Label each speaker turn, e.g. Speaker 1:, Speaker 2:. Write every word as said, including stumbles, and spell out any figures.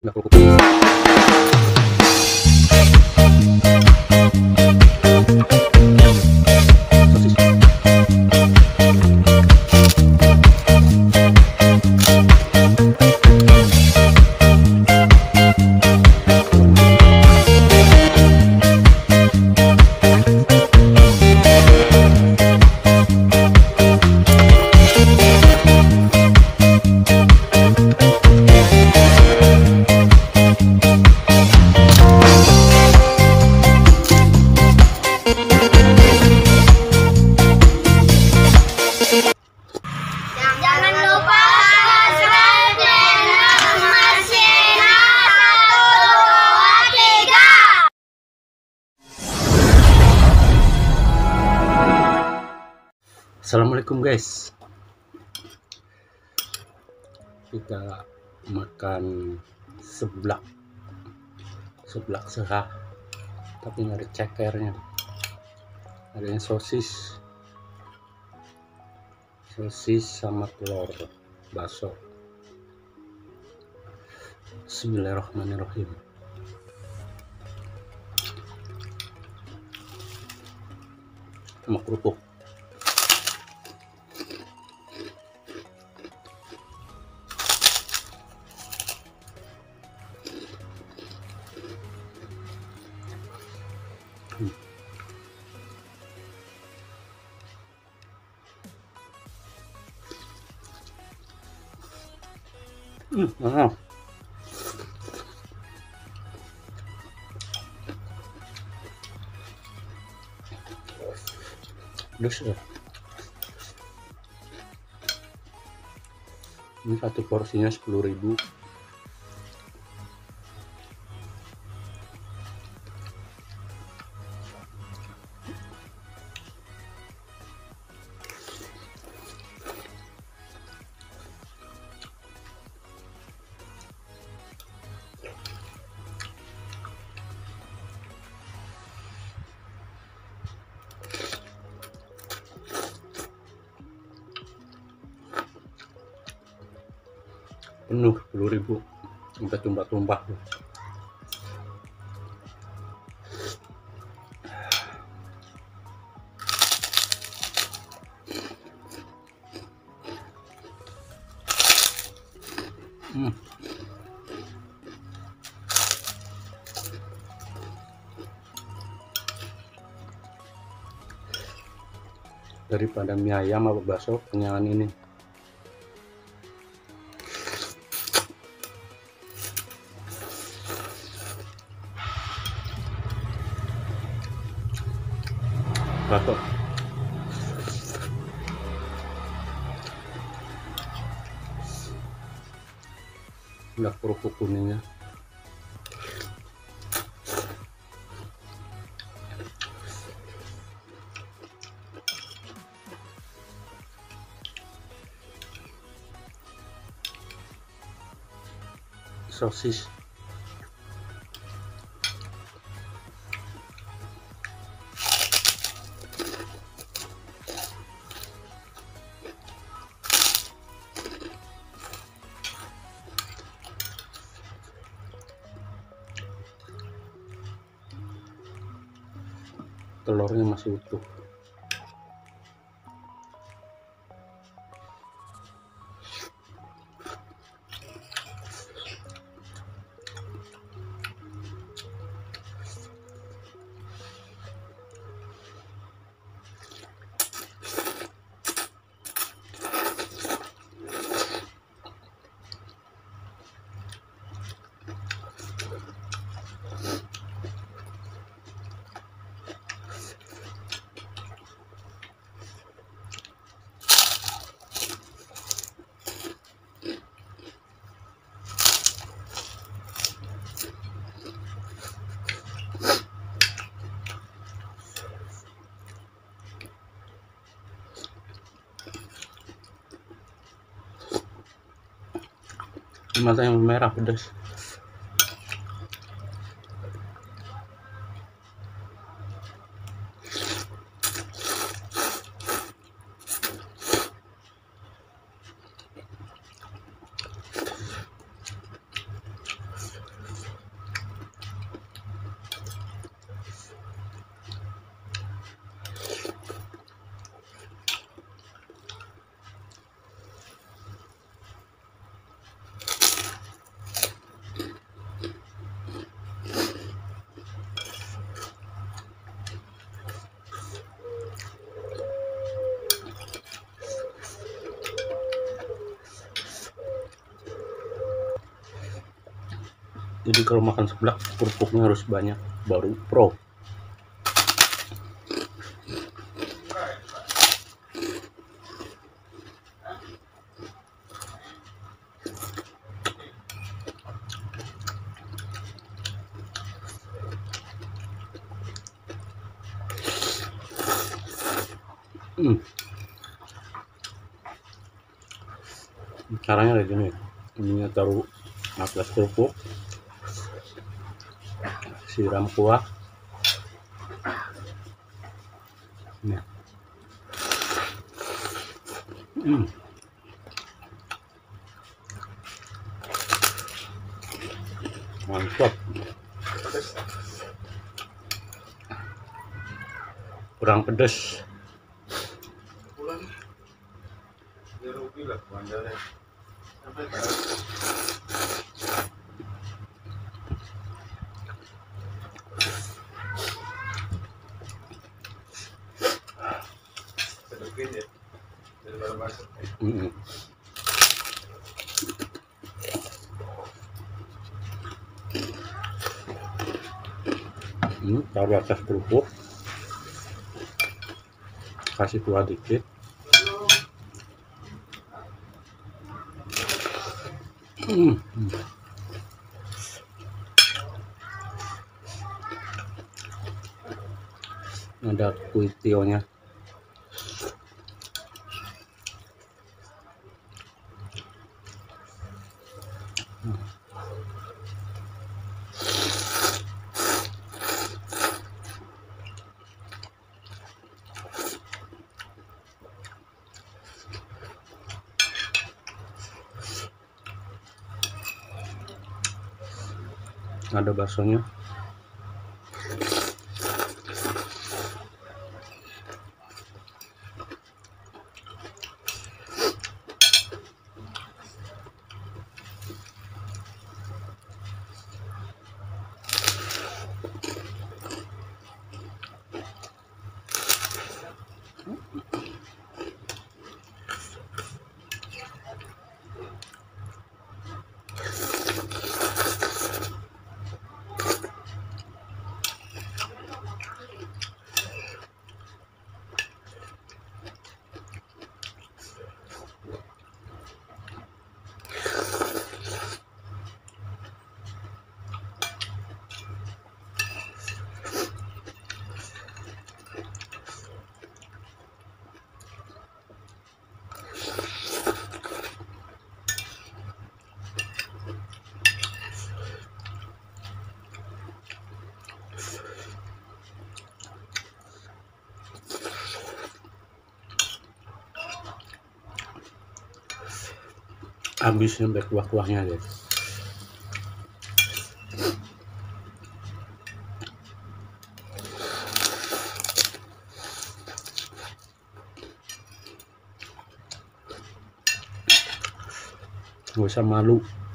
Speaker 1: nggak kerupuk.
Speaker 2: Jangan lupa subscribe channel Mas Shena satu dua tiga.
Speaker 1: Assalamualaikum guys, kita makan seblak seblak sehat tapi nggak ada cekernya, adanya sosis sosis sama telur bakso. Bismillahirrahmanirrahim. Sama kerupuk. Hmm. Hmm, ah. Pedas ya. Ini satu porsinya sepuluh ribu. Penuh sepuluh ribu sampai tumpah-tumpah tuh. Hmm. Daripada mie ayam atau bakso, kenyangan ini. Bakso. Udah kerupuk kuningnya. Sosis. Telurnya masih utuh. Mata yang merah pedas. Jadi kalau makan seblak kerupuknya harus banyak baru pro. Hmm. Caranya kayak gini, ininya taruh atas kerupuk, siram kuah, nih. Hmm. Mantap, kurang pedas. Hmm. Hmm, taruh atas kerupuk, kasih kuah dikit. Hmm. Hmm. Ada kuitionya. Hmm. Ada baksonya. Habis sampai kuah-kuahnya guys. Nggak usah malu